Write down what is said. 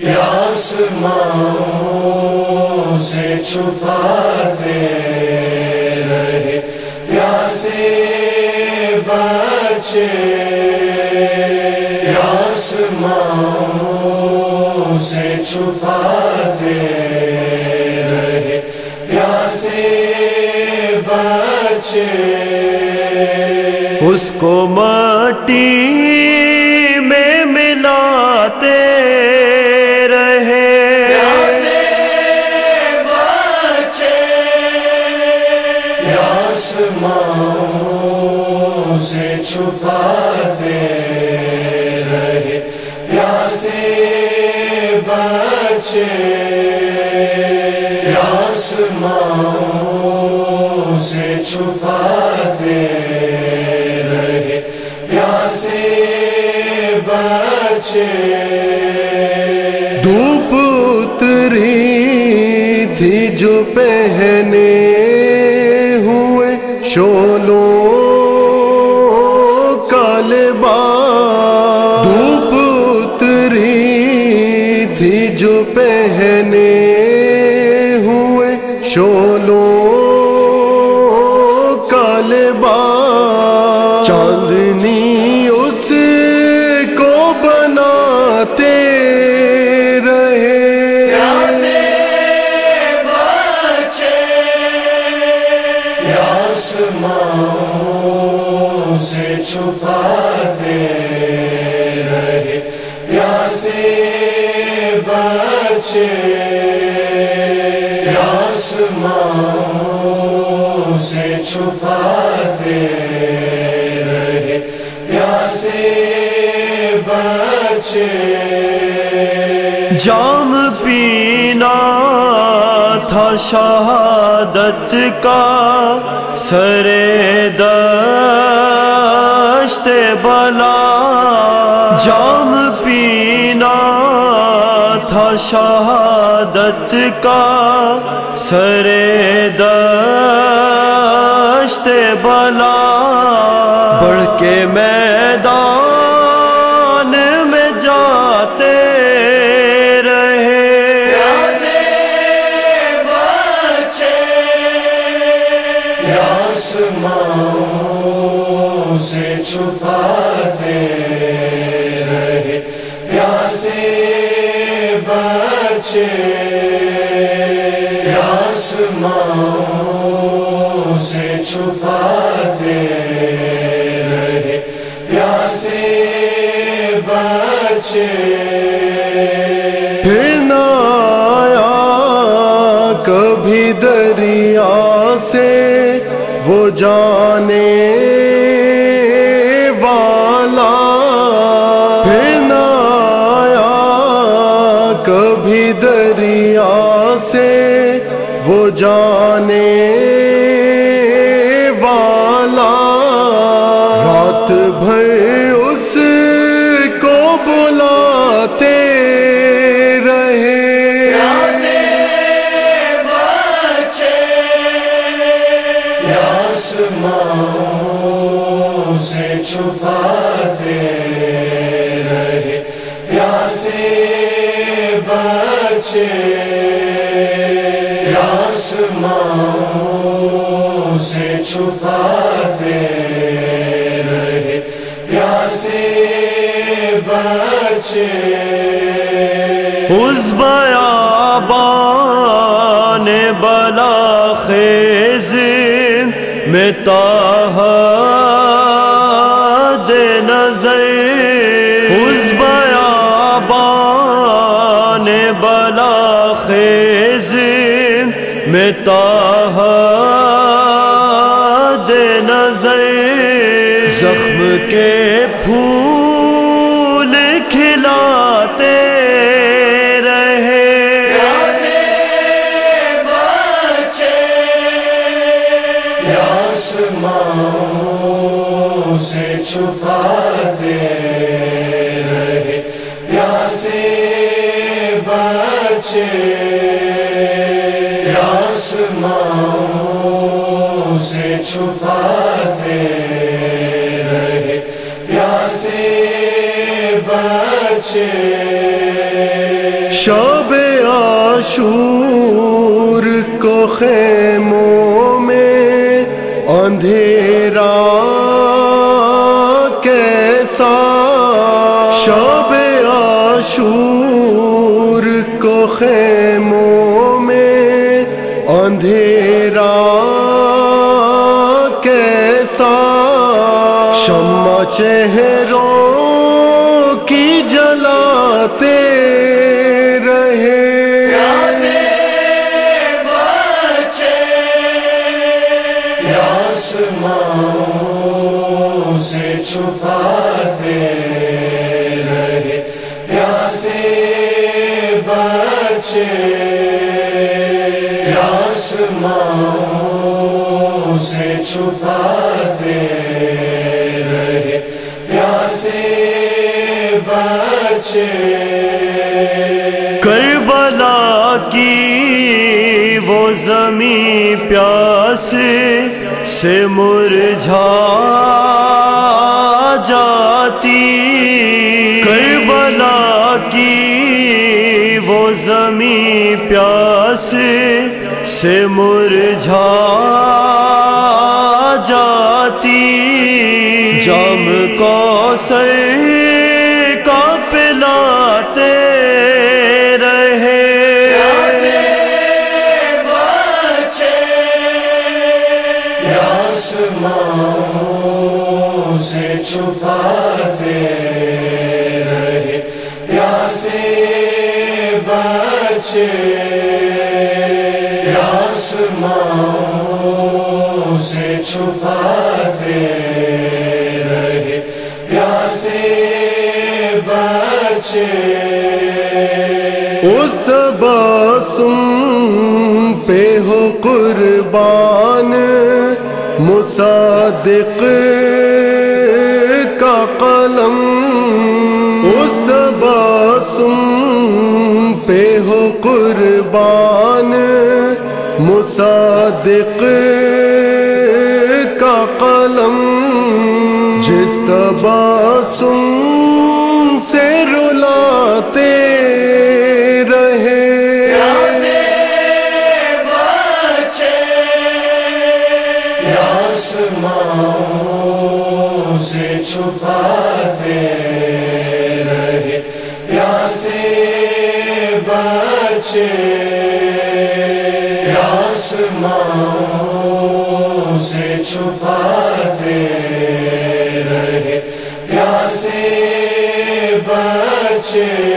آسمانوں سے چھپاتے رہے پیاسے بچے، آسمانوں سے چھپاتے رہے پیاسے بچے، اس کو مٹی میں ملاتے رہے پیاسے بچے، آسمانوں سے چھپاتے رہے پیاسے بچے، آسمانوں سے چھپاتے رہے پیاسے بچے، دھوپ اتری تھی جو پہنے ہوئے شولوں کا لباس، دھوپ اتری تھی جو پہنے ہوئے شولوں کا لباس، چاندنی اس کو بناتے رہے پیاسے بچے، آسمانوں سے چھپاتے رہے پیاسے بچے، آسمانوں سے چھپاتے رہے پیاسے بچے، جام پینا تھا شہادت کا سر دشت بلا، جام پینا تھا شہادت کا سر دشت بلا، بڑھ کے میدان میں جاتے رہے پیاسے بچے، آسمانوں سے چھپاتے رہے پیاسے بچے، آسمانوں سے چھپاتے رہے پیاسے بچے، پھر نہ آیا کبھی دریا سے وہ جانے والا، پھر نہ آیا کبھی دریا سے وہ جانے والا، رات بھر اس کو بلاتے رہے پیاسے بچے، آسمانوں سے چھپاتے رہے پیاسے بچے، آسمانوں سے چھپاتے رہے پیاسے بچے، اس بیابان بلاخیز میں تاحد نظر، اس بیابان بلاخیز میں تاحد نظر، زخم کے پھول کھلاتے رہے پیاسے بچے، آسمانوں سے چھپاتے رہے پیاسے بچے، آسمانوں سے چھپاتے رہے پیاسے بچے، شب عاشور کو خیموں میں اندھیرا کیسا، شب عاشور کو خیموں میں اندھیرا کیسا، شمع چہروں کی جلاتے رہے، پیاسے بچے آسمانوں سے چھپاتے رہے، پیاسے بچے آسمانوں سے چھپاتے رہے، پیاسے بچے۔ کربلا کی وہ زمین پیاس سے مرجھا جاتی، کربلا کی وہ زمین پیاس سے مرجھا جاتی، جام کوثر کا پلاتے رہے، پیاسے بچے آسمانوں سے چھپاتے رہے، پیاسے بچے آسمانوں سے چھپاتے رہے، پیاسے بچے۔ اس تبسم پہ ہو قربان مصدق کا قلم، اس تبسم پہ ہو قربان مصدق کا قلم، جس تبسم سے رلاتے رہے، پیاسے بچے آسمانوں سے چھپاتے رہے، پیاسے بچے آسمانوں سے چھپاتے رہے، پیاسے بچے۔